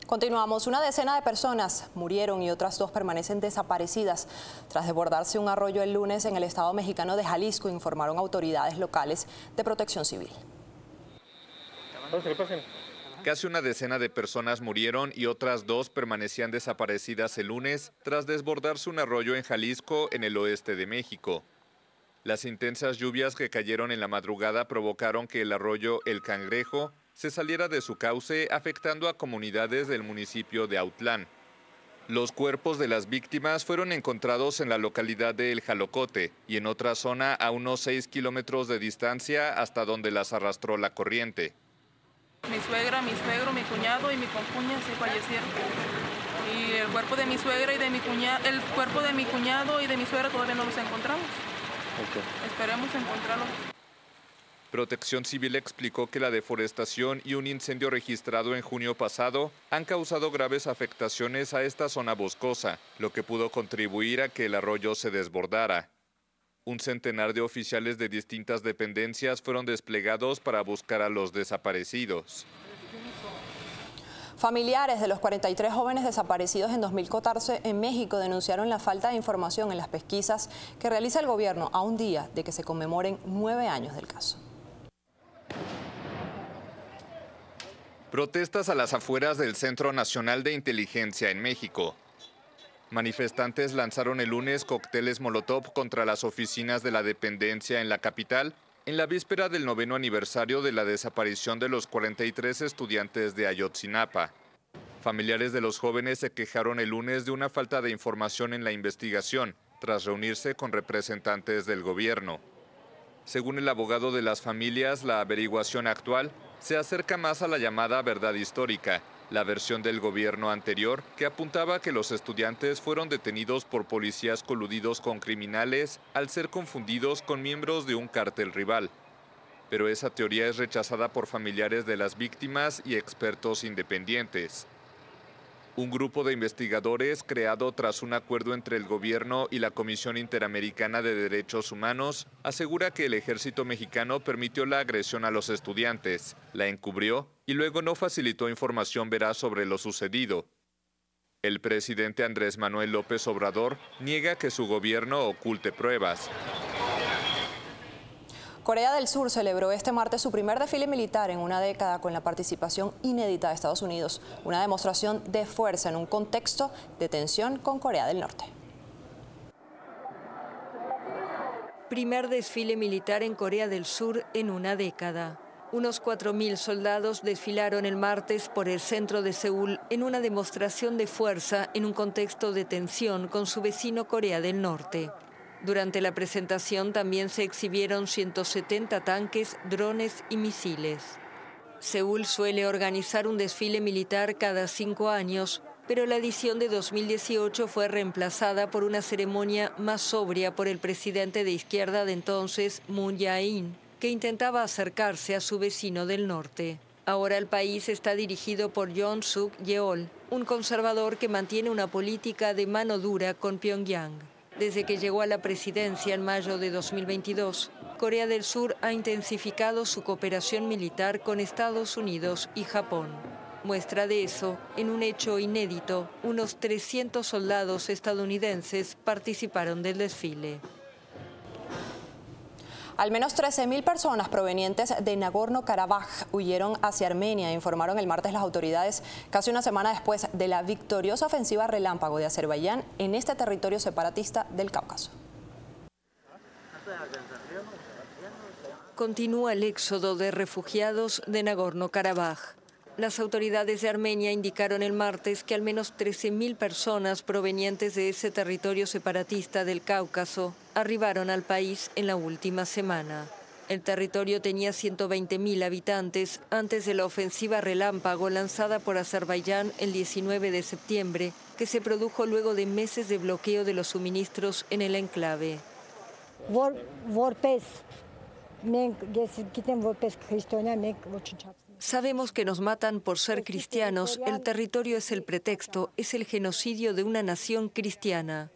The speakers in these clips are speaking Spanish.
Continuamos. Una decena de personas murieron y otras 2 permanecen desaparecidas tras desbordarse un arroyo el lunes en el estado mexicano de Jalisco, informaron autoridades locales de Protección Civil. Casi una decena de personas murieron y otras 2 permanecían desaparecidas el lunes tras desbordarse un arroyo en Jalisco, en el oeste de México. Las intensas lluvias que cayeron en la madrugada provocaron que el arroyo El Cangrejo se saliera de su cauce, afectando a comunidades del municipio de Autlán. Los cuerpos de las víctimas fueron encontrados en la localidad de El Jalocote y en otra zona a unos 6 kilómetros de distancia hasta donde las arrastró la corriente. Mi suegra, mi suegro, mi cuñado y mi concuña se fallecieron. Y el cuerpo de mi suegra y de mi cuñado, el cuerpo de mi cuñado y de mi suegra todavía no los encontramos. Esperemos encontrarlos. Protección Civil explicó que la deforestación y un incendio registrado en junio pasado han causado graves afectaciones a esta zona boscosa, lo que pudo contribuir a que el arroyo se desbordara. Un centenar de oficiales de distintas dependencias fueron desplegados para buscar a los desaparecidos. Familiares de los 43 jóvenes desaparecidos en 2014 en México denunciaron la falta de información en las pesquisas que realiza el gobierno a un día de que se conmemoren 9 años del caso. Protestas a las afueras del Centro Nacional de Inteligencia en México. Manifestantes lanzaron el lunes cócteles Molotov contra las oficinas de la dependencia en la capital, en la víspera del 9º aniversario de la desaparición de los 43 estudiantes de Ayotzinapa. Familiares de los jóvenes se quejaron el lunes de una falta de información en la investigación, tras reunirse con representantes del gobierno. Según el abogado de las familias, la averiguación actual se acerca más a la llamada verdad histórica, la versión del gobierno anterior que apuntaba a que los estudiantes fueron detenidos por policías coludidos con criminales al ser confundidos con miembros de un cártel rival. Pero esa teoría es rechazada por familiares de las víctimas y expertos independientes. Un grupo de investigadores creado tras un acuerdo entre el gobierno y la Comisión Interamericana de Derechos Humanos asegura que el ejército mexicano permitió la agresión a los estudiantes, la encubrió y luego no facilitó información veraz sobre lo sucedido. El presidente Andrés Manuel López Obrador niega que su gobierno oculte pruebas. Corea del Sur celebró este martes su primer desfile militar en una década con la participación inédita de Estados Unidos, una demostración de fuerza en un contexto de tensión con Corea del Norte. Primer desfile militar en Corea del Sur en una década. Unos 4.000 soldados desfilaron el martes por el centro de Seúl en una demostración de fuerza en un contexto de tensión con su vecino Corea del Norte. Durante la presentación también se exhibieron 170 tanques, drones y misiles. Seúl suele organizar un desfile militar cada 5 años, pero la edición de 2018 fue reemplazada por una ceremonia más sobria por el presidente de izquierda de entonces, Moon Jae-in, que intentaba acercarse a su vecino del norte. Ahora el país está dirigido por Yoon Suk Yeol, un conservador que mantiene una política de mano dura con Pyongyang. Desde que llegó a la presidencia en mayo de 2022, Corea del Sur ha intensificado su cooperación militar con Estados Unidos y Japón. Muestra de eso, en un hecho inédito, unos 300 soldados estadounidenses participaron del desfile. Al menos 13.000 personas provenientes de Nagorno-Karabaj huyeron hacia Armenia, informaron el martes las autoridades, casi una semana después de la victoriosa ofensiva relámpago de Azerbaiyán en este territorio separatista del Cáucaso. Continúa el éxodo de refugiados de Nagorno-Karabaj. Las autoridades de Armenia indicaron el martes que al menos 13.000 personas provenientes de ese territorio separatista del Cáucaso arribaron al país en la última semana. El territorio tenía 120.000 habitantes antes de la ofensiva relámpago lanzada por Azerbaiyán el 19 de septiembre, que se produjo luego de meses de bloqueo de los suministros en el enclave. Sabemos que nos matan por ser cristianos, el territorio es el pretexto, es el genocidio de una nación cristiana.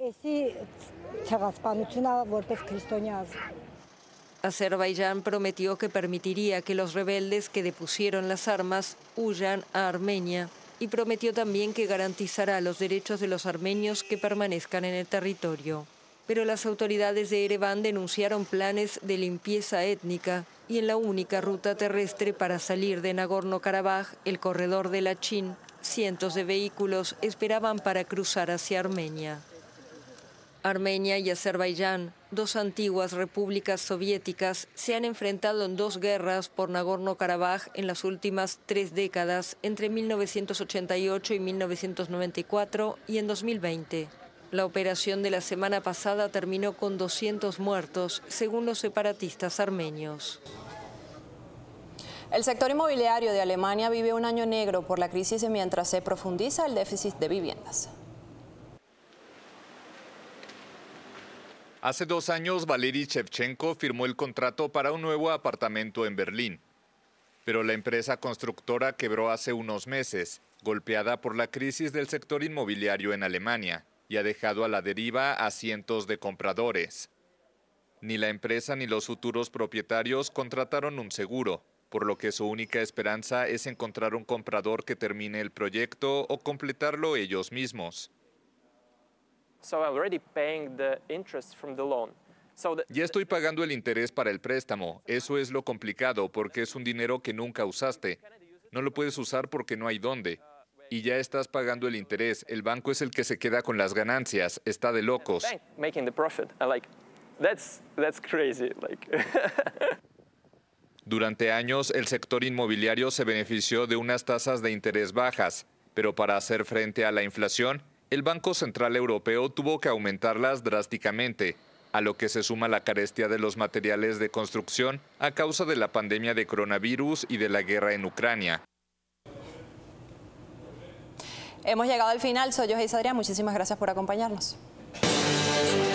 Azerbaiyán prometió que permitiría que los rebeldes que depusieron las armas huyan a Armenia y prometió también que garantizará los derechos de los armenios que permanezcan en el territorio. Pero las autoridades de Ereván denunciaron planes de limpieza étnica y en la única ruta terrestre para salir de Nagorno-Karabaj, el corredor de Lachin, cientos de vehículos esperaban para cruzar hacia Armenia. Armenia y Azerbaiyán, dos antiguas repúblicas soviéticas, se han enfrentado en dos guerras por Nagorno-Karabaj en las últimas 3 décadas, entre 1988 y 1994 y en 2020. La operación de la semana pasada terminó con 200 muertos, según los separatistas armenios. El sector inmobiliario de Alemania vive un año negro por la crisis mientras se profundiza el déficit de viviendas. Hace 2 años, Valery Shevchenko firmó el contrato para un nuevo apartamento en Berlín. Pero la empresa constructora quebró hace unos meses, golpeada por la crisis del sector inmobiliario en Alemania, y ha dejado a la deriva a cientos de compradores. Ni la empresa ni los futuros propietarios contrataron un seguro, por lo que su única esperanza es encontrar un comprador que termine el proyecto o completarlo ellos mismos. Ya estoy pagando el interés para el préstamo. Eso es lo complicado porque es un dinero que nunca usaste. No lo puedes usar porque no hay dónde. Y ya estás pagando el interés. El banco es el que se queda con las ganancias. Está de locos. Durante años, el sector inmobiliario se benefició de unas tasas de interés bajas, pero para hacer frente a la inflación, el Banco Central Europeo tuvo que aumentarlas drásticamente, a lo que se suma la carestía de los materiales de construcción a causa de la pandemia de coronavirus y de la guerra en Ucrania. Hemos llegado al final. Soy Joyce Adrián. Muchísimas gracias por acompañarnos.